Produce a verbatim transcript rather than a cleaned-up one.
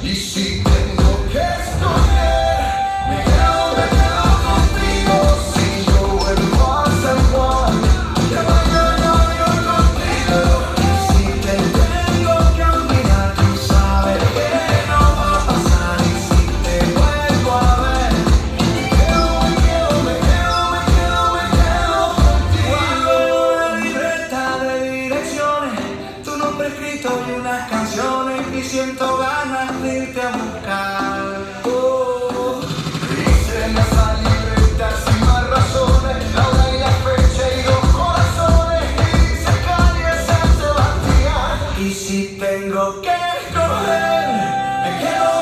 Y si tengo que escoger, me quedo, me quedo contigo. Si yo vuelvo a San Juan, te baño yo, yo contigo. Y si te tengo que olvidar, tú sabes que no va a pasar. Y si te vuelvo a ver, me quedo, me quedo, me quedo, me quedo, me quedo contigo. Una libreta de direcciones, tu nombre escrito y unas canciones, y siento ganas de irte a buscar. Oh, dice en esa libreta sin más razones, la hora y la fecha y dos corazones, y dice calle San Sebastián. Y si tengo que escoger, me quedo